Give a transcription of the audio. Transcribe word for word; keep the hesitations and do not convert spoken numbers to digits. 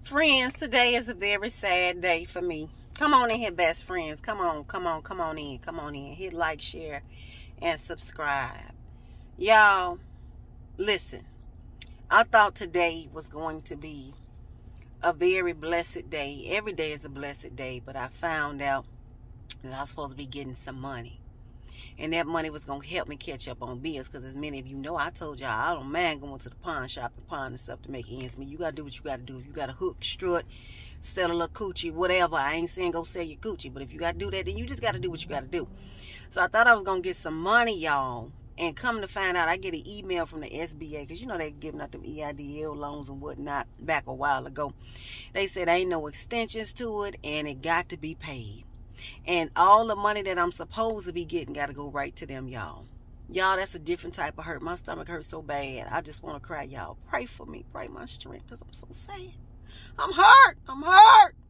Friends, today is a very sad day for me. Come on in here, best friends. Come on, come on, come on in. Come on in. Hit like, share, and subscribe. Y'all, listen. I thought today was going to be a very blessed day. Every day is a blessed day, but I found out that I was supposed to be getting some money. And that money was going to help me catch up on bills. Because as many of you know, I told y'all, I don't mind going to the pawn shop and pawn and stuff to make ends meet. You got to do what you got to do. If you got a hook, strut, sell a little coochie, whatever. I ain't saying go sell your coochie. But if you got to do that, then you just got to do what you got to do. So I thought I was going to get some money, y'all. And come to find out, I get an email from the S B A. Because you know they giving out them E I D L loans and whatnot back a while ago. They said ain't no extensions to it. And it got to be paid. And all the money that I'm supposed to be getting got to go right to them, y'all. Y'all, that's a different type of hurt. My stomach hurts so bad. I just want to cry, y'all. Pray for me. Pray my strength because I'm so sad. I'm hurt. I'm hurt.